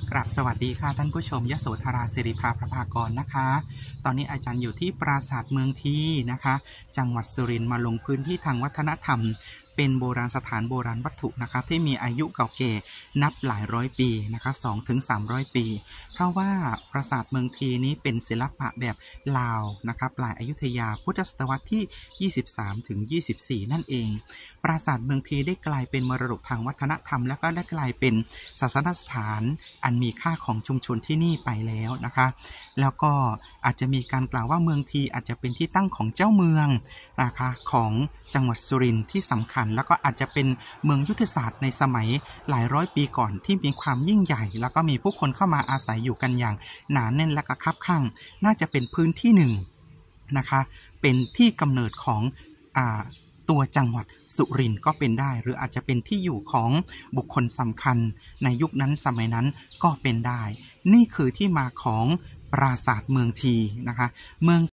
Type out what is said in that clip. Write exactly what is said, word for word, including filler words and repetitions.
กราบสวัสดีค่ะท่านผู้ชมยโสธราศิริภาประภากรนะคะตอนนี้อาจารย์อยู่ที่ปราสาทเมืองทีนะคะจังหวัดสุรินทร์มาลงพื้นที่ทางวัฒนธรรมเป็นโบราณสถานโบราณวัตถุนะคะที่มีอายุเก่าแก่นับหลายร้อยปีนะคะสองถึงสามร้อยปีเพราะว่าปราสาทเมืองทีนี้เป็นศิลปะแบบลาวนะคะปลายอยุธยาพุทธศตวรรษที่ยี่สิบสามถึงยี่สิบสี่นั่นเองปราสาทเมืองทีได้กลายเป็นมรดกทางวัฒนธรรมและก็ได้กลายเป็นศาสนสถานอันมีค่าของชุมชนที่นี่ไปแล้วนะคะแล้วก็อาจจะมีการกล่าวว่าเมืองทีอาจจะเป็นที่ตั้งของเจ้าเมืองนะคะของจังหวัดสุรินทร์ที่สำคัญแล้วก็อาจจะเป็นเมืองยุทธศาสตร์ในสมัยหลายร้อยปีก่อนที่มีความยิ่งใหญ่แล้วก็มีผู้คนเข้ามาอาศัยอยู่กันอย่างหนาแน่นและก็คับข้างน่าจะเป็นพื้นที่หนึ่งนะคะเป็นที่กำเนิดของอ่าตัวจังหวัดสุรินทร์ก็เป็นได้หรืออาจจะเป็นที่อยู่ของบุคคลสำคัญในยุคนั้นสมัยนั้นก็เป็นได้นี่คือที่มาของปราสาทเมืองทีนะคะเมือง